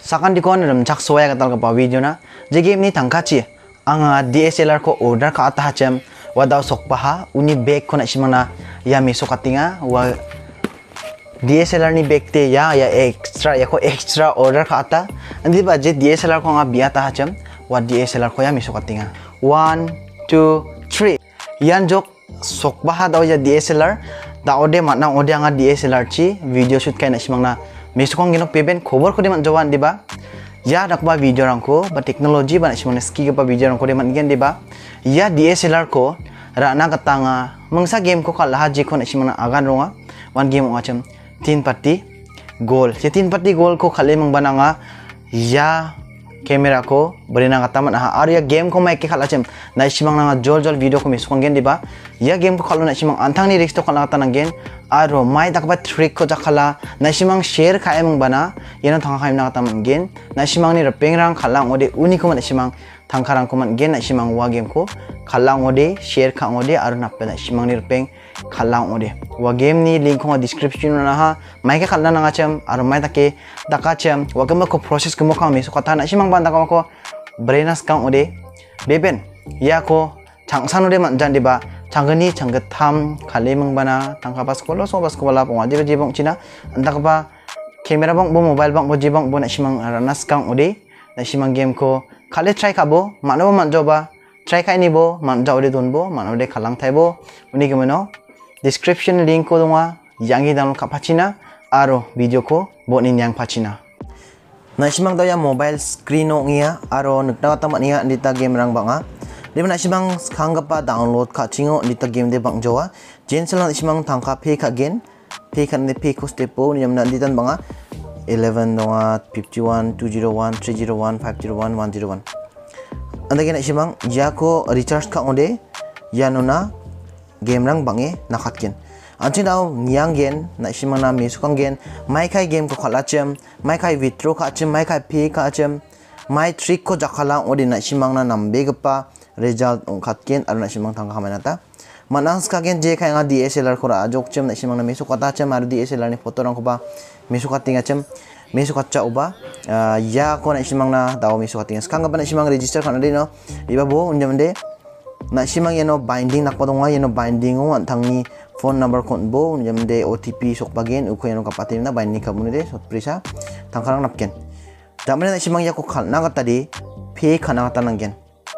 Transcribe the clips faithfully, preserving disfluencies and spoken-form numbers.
sakan di kon ram chak soya katal ka video na je game ni Tangkachi anga D S L R ko order ka ata hacem wadaw sokpaha uni bag ko na simana ya meso katinga wa D S L R ni bag te ya ya extra ya ko extra order ka ata andi ba je D S L R ko nga biata hacem wa D S L R ko ya meso katinga one two three yan jok sokpaha daw ya D S L R da ode matna ode anga D S L R chi video shoot kai na simang na mesukong ginok peben khobor ko deman jawan diba ya dakba video rangko ba teknologi ba simang ski ba video rangko deman gen diba ya D S L R ko rana katanga mangsa game ko kala haji ko na simang agan ronga one game ngacem tin party goal je tin party goal ko khale mang bananga ya camera ko berina kataman ha ar ya game ko mai ke khala chem na simang na jol jol video ko mesukong gen diba ya game ko khalo na simang antang ni risk to kala katan gen aro mai dakba trick ko jakhala na simang share khae mang bana yeno thanga khaim na kataman gen na simang ni repeng rang khalang ode uni ko man simang thangka rang ko man gen na simang wa game ko khalang ode share khang ode aro nappe na simang ni repeng khalang ode wa game ni link ko description na ha mai ke khalna na ngachem aro mai take dakachem wa game ko process ko mo kha mesu kata na simang ban dakama ko brainas kang ode beben ya ko changsan ode man jan diba Tanggani cangget tham kali mengbana tangka pas sekolah so pas sekolah pun wajib jibong Cina entah apa kamera bang bo mobile bang bo jibong bo nak simang ranas kang ode nak simang game ko kali try kabo mana bo man coba try kai ni bo man jauh de don bo mana ode kalang thai bo uni gimana description link ko donga yang ini download kapacina aro video ko bo ni yang pacina nak simang tahu ya mobile screen ngia aro nak tahu tamat ngia dita game rang banga di mana simang kanggapa download ka cingo di ta game de bang jawa jensel na simang tangka pay ka gen pay kan de pay ko stepo ni namna di tan banga eleven donga fifty-one two oh one three oh one five oh one one oh one anda gen simang ya ko recharge ka ode ya nona game rang bange nakat gen anti daw ngiang gen na simang na misukang gen mai kai game ko khalachem mai kai withdraw ka chem mai kai pay ka chem mai trick ko jakhala ode na simang na nambe gapa result ongkat ken aruna simang tangka kamanata manang skagen je kai nga D S L R kora ajok chem na simang na mesu kata chem ar D S L R ni foto rang ko ba mesu katinga chem mesu katcha uba ya ko na simang na daw mesu katinga skanga ba na simang register kan ade no iba bo unjam de na simang yeno binding nak podonga yeno binding o antangni phone number kon bo unjam de O T P sok bagen uko yeno kapatin na binding kabune de sot prisa tangkarang napken damane na simang ya ko khal na tadi pay khana kata nanggen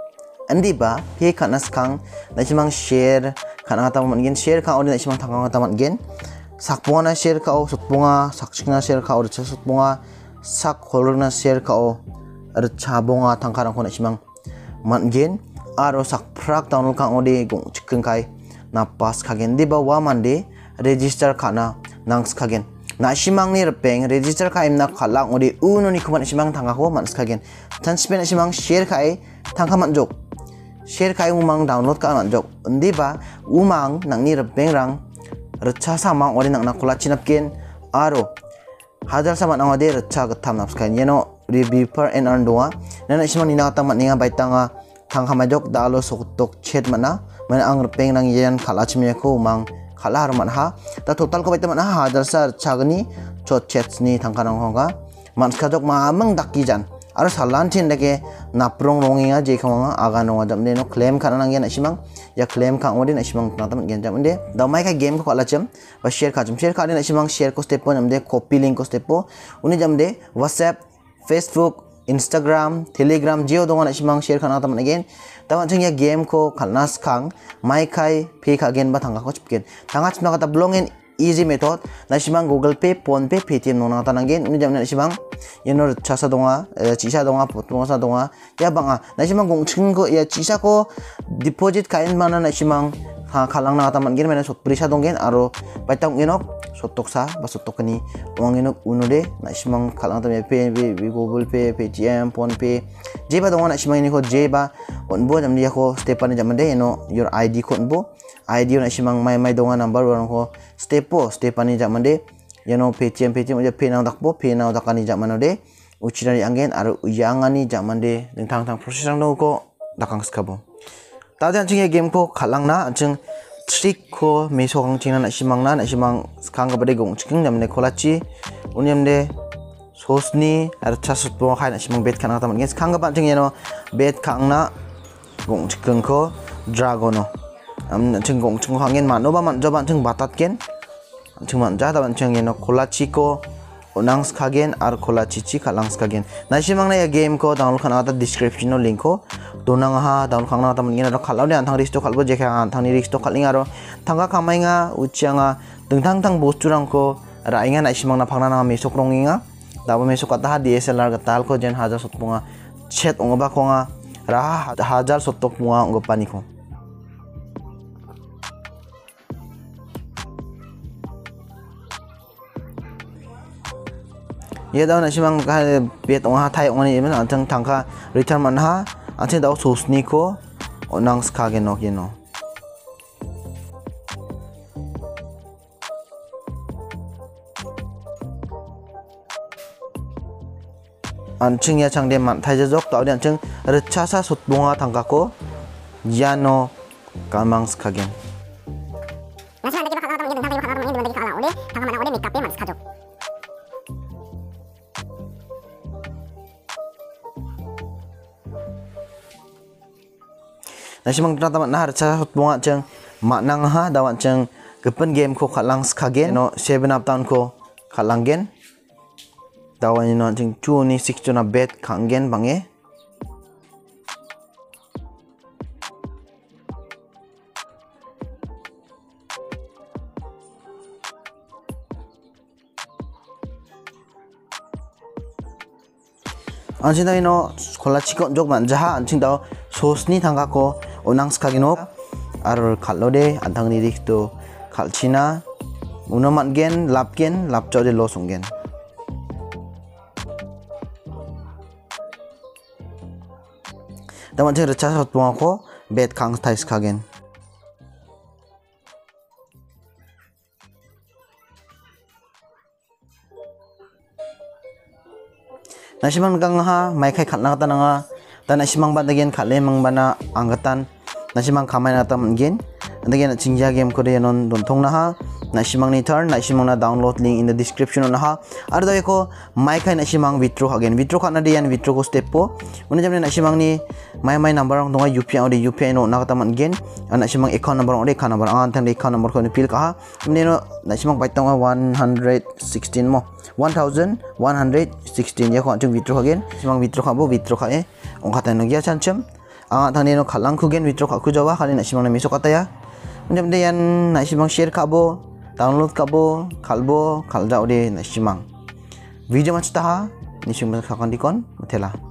andi ba pay kana skang na simang share kana kata man gen share ka odi na simang thanga kata man gen sakpunga na share ka o sutpunga sakchina share ka o cha sutpunga sak holor na share ka o ar chabonga thangkarang ko na simang man gen aro sak prak download ka odi gong chikeng kai na pass ka gen di ba wa mande register kana nang ska gen na simang ni repeng register ka imna khalang odi uno ni kuman simang thanga ko man ska gen tan spen simang share ka e thangka man jok share kai umang download ka man jok undi ba umang nang ni repeng rang recha samang ori nang nakula chinapken aro hajar sama nang ode recha gatam napskan yeno review per and earn doa nana simang ni nakata man ninga baitanga thangka majok dalo sokutok chat mana mana ang repeng nang yan khala chimya ko umang khala har man ha ta total ko baita man ha hajar sa chagni chot chats ni thangka nang honga man skajok ma amang dakki jan aro salan chin dake naprong ronginga je khawanga aga no adam de no claim kana nang yan simang ya claim ka odin simang natam gen jam de da mai ka game ko kala chem ba share ka jam share ka de simang share ko step on de copy link ko step uni jam de WhatsApp Facebook Instagram Telegram jeo dongan simang share kana tam again tawan chung ya game ko khalnas khang mai kai pay ka gen ba thanga ko chipken thanga chna kata blongen easy method na simang Google Pay Phone Pay Paytm nona ta nangen uni jam na simang yenor chasa donga chisa donga potmosa donga ya banga na simang gongching ko ya chisa ko deposit kain mana na simang ha khalang na taman gen mena sot prisa donggen aro baitang genok sotoksa ba sotokani ong genok unude na simang khalang ta Pay Google Pay Paytm Phone Pay jeba donga na simang ni ko jeba onbo jam dia ko stepane jam de no your I D ko onbo I D na simang mai mai donga number orang ko stepo stepani jam de yano Paytm Paytm uja pay now dakbo pay now dakani zaman de uchirani anggen aro uyangani zaman de tang tang proses ang ko dakang skabo tadi anjing game ko khalang na anjing trick ko meso kang china na simang na na simang skang ka bade gong chiking namne kholachi unyam de sosni archa sutpo khai na simang bet khana taman ges khanga ban ching yeno bet khangna gong chikeng ko dragono am ching gong chung hangen man no ba man joban ching batat ken ching man ja taban ching yeno kolachi ko onang skagen ar kolachi chi khalang skagen na simang na ya game ko download khana ta description no link ko donang ha download khangna taman ngena ro khalau ne anthang risto khalbo je kha anthang ni risto khaling aro thanga kamainga uchianga tengtang tang bosturang ko rainga na simang na phangna na mi sokronginga dabo me sokata D S L R gatal ko jen hajar sotpunga chet ongoba konga ra hajar sotok munga ongopani ko ye daw na simang ka bet onga thai ongani emen antang tangka return man ha ante daw sosni ko onang skagen no kino anching ya changde man thai jok taw de anching rechasa sutbunga tangka ko yano kamang skagen nasi man dagi bakal taman ngin tangka bakal taman ngin dagi kala ole tangka mana ole makeup e man skajok nasi mang taman na rechasa sutbunga chang maknang ha dawan chang gepen game ko khalang skagen no seven up town ko khalangen dawan ino ching two ni six na bet khangen bange anjing daw ino kolachi ko jok man jaha anjing daw sosni tangka ko onang skagino ar khalode antang ni rikto khalchina unoman gen lapgen lapcho de losungen dawan ching recha sot bunga ko bet khang thai skagen nasimang kang ha mai khai khatna ta nanga ta nasimang ban again khatle mang bana angatan nasimang khamai na ta mangin again chingja game ko de non don thong na ha nasimang ni turn nasimang na download link in the description na ha ar da ko mai khai nasimang withdraw again withdraw khana de yan withdraw ko step po une jamne nasimang ni mai mai number ang donga U P I ode U P I no na ta mangin nasimang account number ode account number an thang account number ko ni pil ka ha ne no nasimang bai tonga one hundred sixteen mo one thousand one hundred sixteen ya ko chung withdraw again nasimang withdraw khabo withdraw khae ong khata no gya chanchem ang thang ne no khalang khu gen withdraw kha khu jawa khali nasimang na miso kata ya une jamne yan nasimang share khabo download kabo khalbo khalja ode nasimang video machta ha nisung khakon dikon methela